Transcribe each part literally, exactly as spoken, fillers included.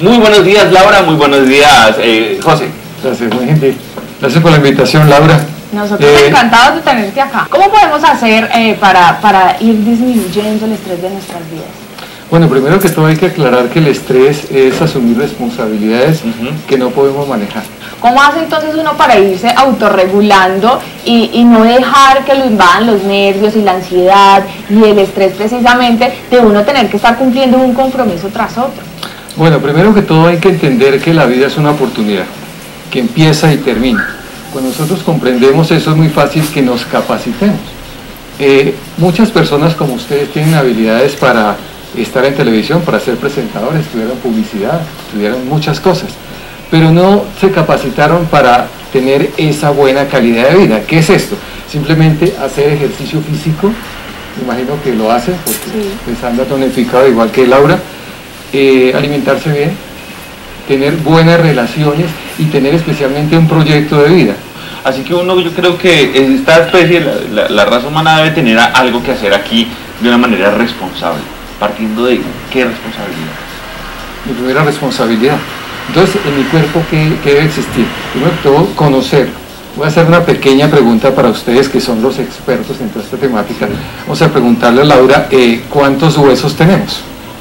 Muy buenos días, Laura, muy buenos días, eh, José. Gracias, muy gentil. Gracias por la invitación, Laura. Nosotros Eh, encantados de tenerte acá. ¿Cómo podemos hacer eh, para, para ir disminuyendo el estrés de nuestras vidas? Bueno, primero que todo hay que aclarar que el estrés es asumir responsabilidades Uh-huh. que no podemos manejar. ¿Cómo hace entonces uno para irse autorregulando y, y no dejar que lo invadan los nervios y la ansiedad y el estrés precisamente de uno tener que estar cumpliendo un compromiso tras otro? Bueno, primero que todo hay que entender que la vida es una oportunidad, que empieza y termina. Cuando nosotros comprendemos eso es muy fácil que nos capacitemos. Eh, muchas personas como ustedes tienen habilidades para estar en televisión, para ser presentadores, estudiaron publicidad, estudiaron muchas cosas, pero no se capacitaron para tener esa buena calidad de vida. ¿Qué es esto? Simplemente hacer ejercicio físico, me imagino que lo hacen, porque Sí. pues anda tonificado igual que Laura, eh, alimentarse bien, tener buenas relaciones y tener especialmente un proyecto de vida. Así que uno, yo creo que esta especie, la, la, la raza humana debe tener algo que hacer aquí de una manera responsable, partiendo de qué responsabilidad. Mi primera responsabilidad. Entonces, en mi cuerpo, ¿qué, qué debe existir? Primero que todo, conocer. Voy a hacer una pequeña pregunta para ustedes que son los expertos en toda esta temática. Vamos a preguntarle a Laura, eh, ¿cuántos huesos tenemos?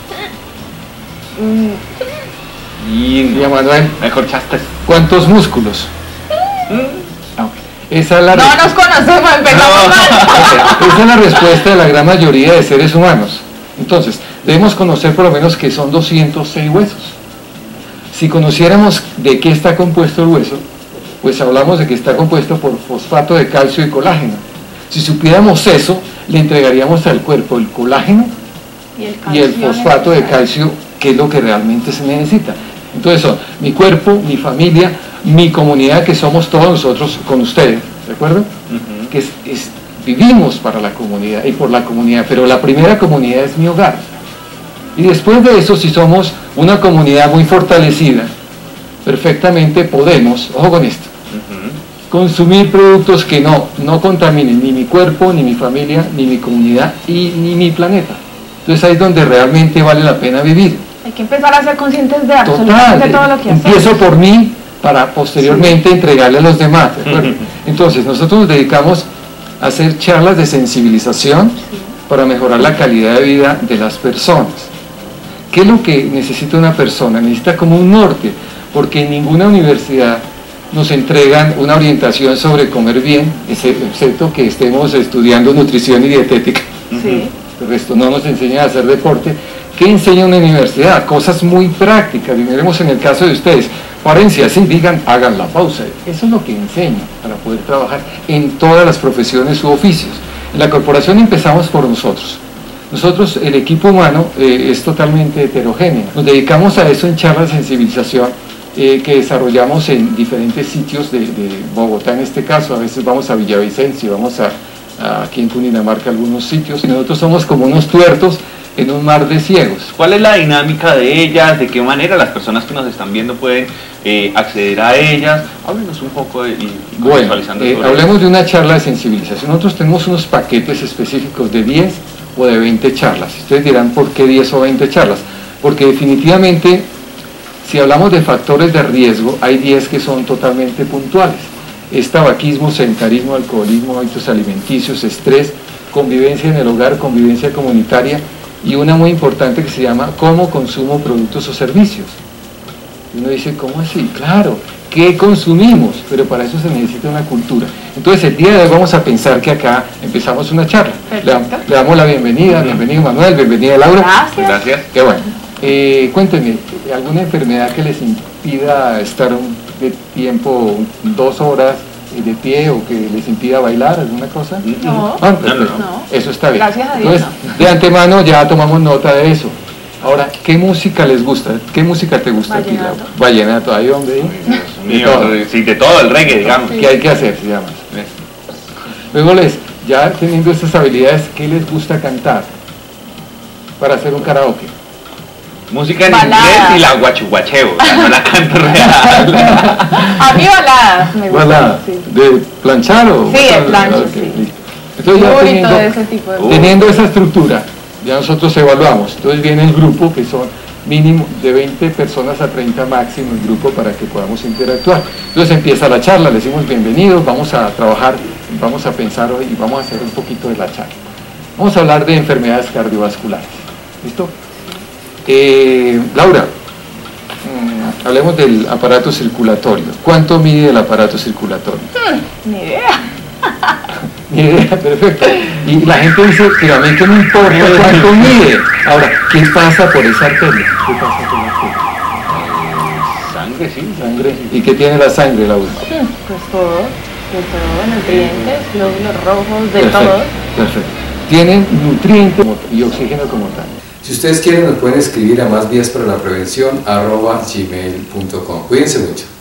Y, Y a Manuel, me corchaste. ¿cuántos músculos? Ah, ok. Esa es la No re- nos conocemos, empezamos mal. Esa es la respuesta de la gran mayoría de seres humanos. Entonces, debemos conocer por lo menos que son doscientos seis huesos. Si conociéramos de qué está compuesto el hueso, pues hablamos de que está compuesto por fosfato de calcio y colágeno. Si supiéramos eso, le entregaríamos al cuerpo el colágeno Y y el fosfato de calcio, que es lo que realmente se necesita. Entonces son mi cuerpo, mi familia, mi comunidad, que somos todos nosotros con ustedes, ¿de acuerdo? Uh-huh. Que es, es- vivimos para la comunidad y por la comunidad, pero la primera comunidad es mi hogar. Y después de eso, si somos una comunidad muy fortalecida, perfectamente podemos, ojo con esto, Uh-huh. consumir productos que no, no contaminen ni mi cuerpo, ni mi familia, ni mi comunidad y ni mi planeta. Entonces ahí es donde realmente vale la pena vivir. Hay que empezar a ser conscientes de Total, absolutamente todo lo que hacemos. empiezo por mí para posteriormente entregarle a los demás, ¿de acuerdo? Ujú. Entonces nosotros nos dedicamos a hacer charlas de sensibilización para mejorar la calidad de vida de las personas. ¿Qué es lo que necesita una persona? Necesita como un norte, porque en ninguna universidad nos entregan una orientación sobre comer bien, excepto que estemos estudiando nutrición y dietética. Sí. El resto no nos enseña a hacer deporte. ¿Qué enseña una universidad? Cosas muy prácticas. Y miremos en el caso de ustedes. Párense así, digan, hagan la pausa. Eso es lo que enseña para poder trabajar en todas las profesiones u oficios. En la corporación empezamos por nosotros. Nosotros, el equipo humano, eh, es totalmente heterogéneo. Nos dedicamos a eso en charlas de sensibilización eh, que desarrollamos en diferentes sitios de, de Bogotá, en este caso. A veces vamos a Villavicencio, vamos a, a aquí en Cundinamarca algunos sitios. Y nosotros somos como unos tuertos en un mar de ciegos. ¿Cuál es la dinámica de ellas? ¿De qué manera las personas que nos están viendo pueden eh, acceder a ellas? Háblenos un poco de, y Bueno, contextualizando eh, sobre hablemos de una charla de sensibilización. Nosotros tenemos unos paquetes específicos de diez o de veinte charlas. Ustedes dirán, ¿por qué diez o veinte charlas? Porque definitivamente, si hablamos de factores de riesgo, hay diez que son totalmente puntuales. Es tabaquismo, sedentarismo, alcoholismo, hábitos alimenticios, estrés, convivencia en el hogar, convivencia comunitaria, y una muy importante que se llama cómo consumo productos o servicios. Y uno dice, ¿cómo así? Claro, ¿qué consumimos? Pero para eso se necesita una cultura. Entonces el día de hoy vamos a pensar que acá empezamos una charla. Le, dam- Perfecto. le damos la bienvenida, Ujú. bienvenido Manuel, bienvenida Laura. Gracias. Gracias. Qué bueno. Eh, cuéntenme, ¿alguna enfermedad que les impida estar un de tiempo, dos horas eh, de pie, o que les impida bailar, alguna cosa? No. Ah, perfecto. No. Eso está bien. Gracias a Dios, Entonces, de antemano ya tomamos nota de eso. Ahora, ¿qué música les gusta? ¿Qué música te gusta a ti, Vallenato. Laura? Vallenato, ahí donde Dios de mío, todo. sí, de todo, el reggae, digamos. ¿Qué hay que hacer? Se llama. Luego les, ya teniendo estas habilidades, ¿qué les gusta cantar para hacer un karaoke? Música en Balada. inglés y la guachuguacheo, o sea, no la canto real. A mí baladas me gustan. Balada, Sí. ¿de planchar o...? Sí, de plancha, Ok, sí. listo. Entonces ya Muy bonito teniendo, de ese tipo de Uh. teniendo esa estructura, ya nosotros evaluamos. Entonces viene el grupo, que son mínimo de veinte personas a treinta máximo en grupo para que podamos interactuar. Entonces empieza la charla, le decimos bienvenidos, vamos a trabajar, vamos a pensar hoy y vamos a hacer un poquito de la charla. Vamos a hablar de enfermedades cardiovasculares. ¿Listo? Eh, Laura, mmm, hablemos del aparato circulatorio. ¿Cuánto mide el aparato circulatorio? Hmm, ni idea. Ni idea, perfecto. Y la gente dice, pero a mí que me importa cuánto mide. Ahora, ¿qué pasa por esa arteria? ¿Qué pasa por la arteria? Sangre, sí. Sangre. ¿Y qué tiene la sangre, Laura? Hmm, pues todo, de todo, nutrientes, glóbulos rojos, de Perfecto, todo. perfecto. Tienen nutrientes y oxígeno como tal. Si ustedes quieren, nos pueden escribir a más vías para la prevención arroba gmail punto com. Cuídense mucho.